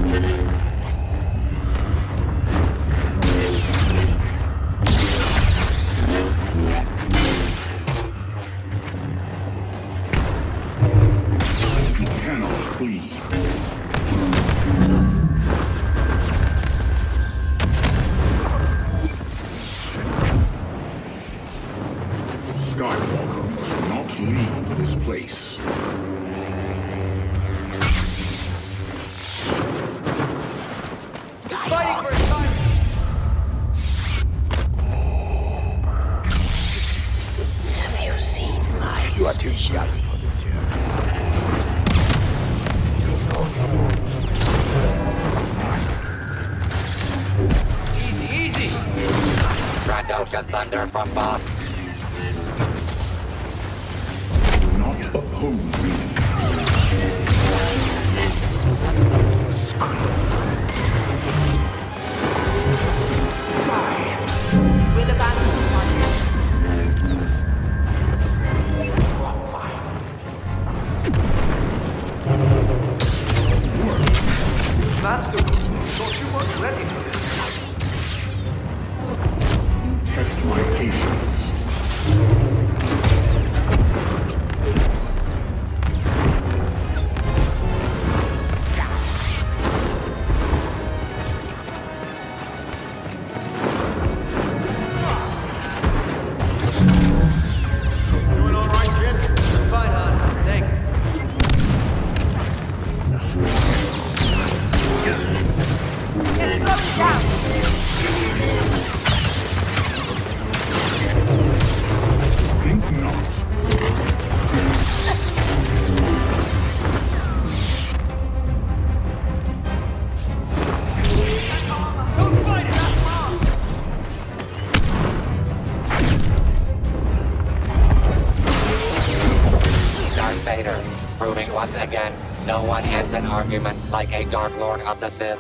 Trandoshan thunder from boss. Not oppose me. We'll abandon the Master, thought you weren't ready for this. Test my patience. Doing all right, kid? Fine, hon. Thanks. It's slowing down. Think not. Don't fight it, that's wrong! Darth Vader, proving once again, no one ends an argument like a Dark Lord of the Sith.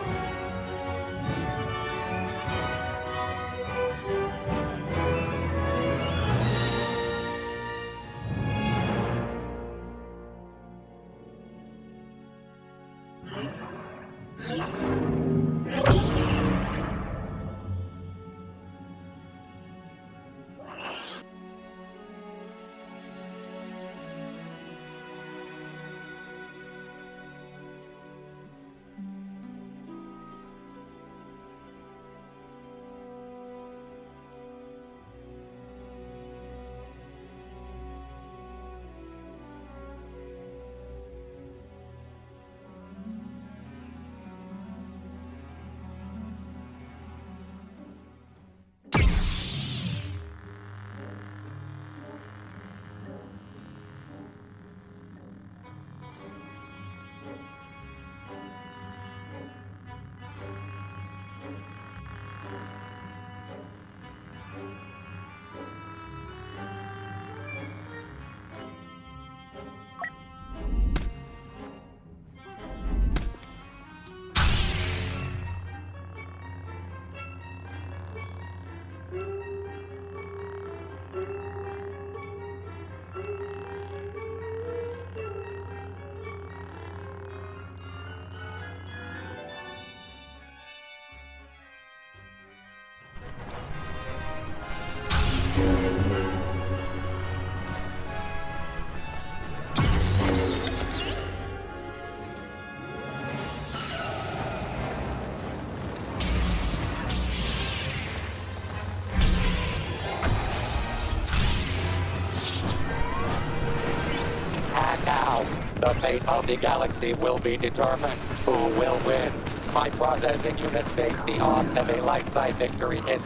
The fate of the galaxy will be determined. Who will win? My processing unit states the odds of a light side victory is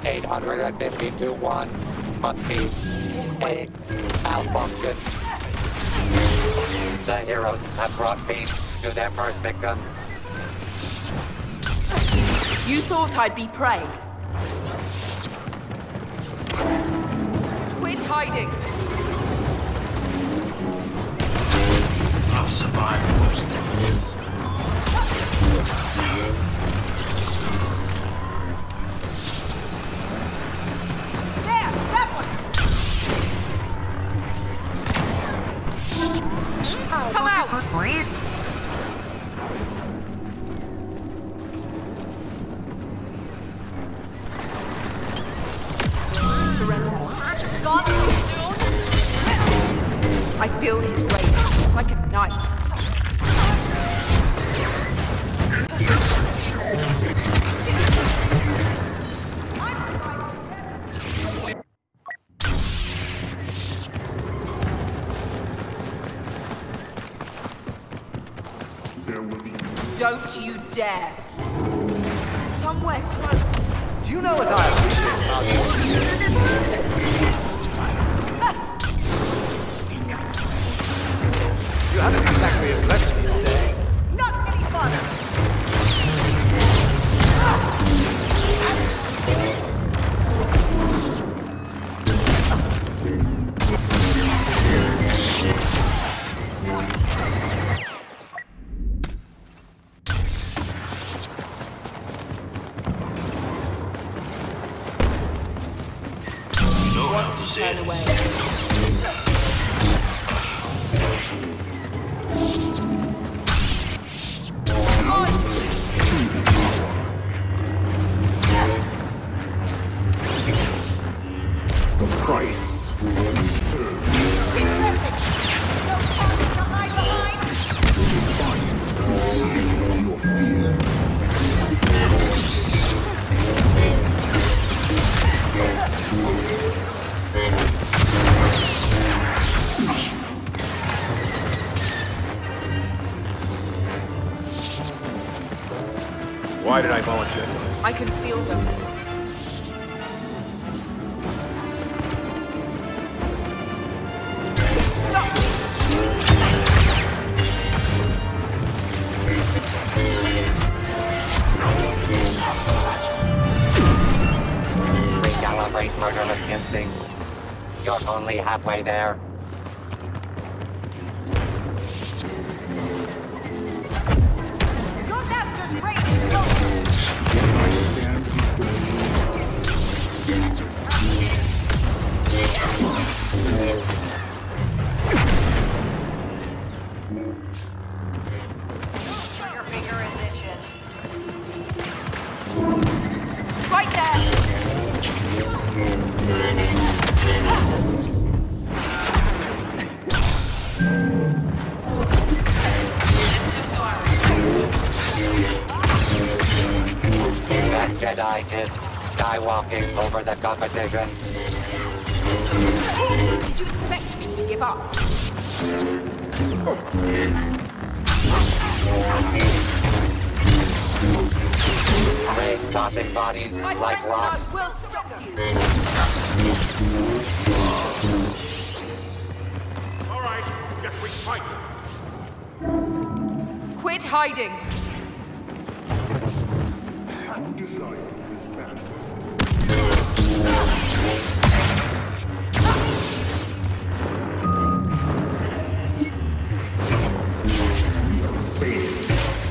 850 to 1. Must be a malfunction. The heroes have brought peace to their first victim. You thought I'd be prey. Quit hiding. I'll survive worse than you. There, that one. Come out. There will be Don't you dare. Somewhere close. Do you know what I appreciate about you? You haven't exactly impressed me today. Not any fun. No Want help to is turn in. away. the price we serve. Defiance concealed your fear. Why did I volunteer for this? I can feel them. Stop it! Recalibrate murderous instinct. You're only halfway there. Your master's raging slow. I stand before you. Your finger is itching. Right there! That Jedi is skywalking over the competition. Did you expect me to give up? Ray's tossing bodies My like friends and I rocks. will stop you. All right, guess we fight. Quit hiding. Who designed this battle? We are failing.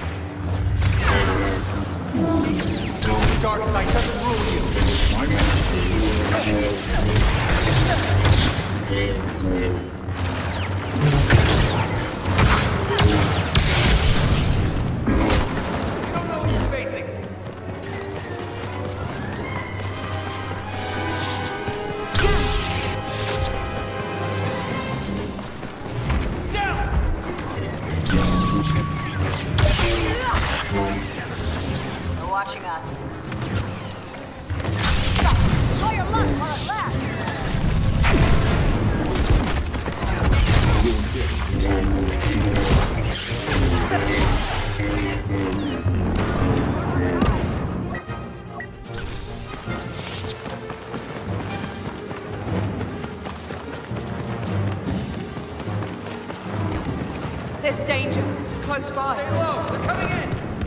Dark Knight doesn't rule you. My master. You don't know what you're facing. They're watching us. Try your luck while it lasts. There's danger close by. Stay low. They're coming in.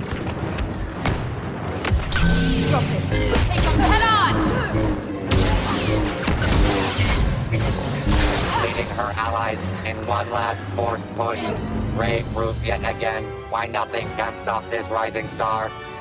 Stop it. Take them head on! Leading her allies in one last forced push. Ray proves yet again why nothing can stop this rising star.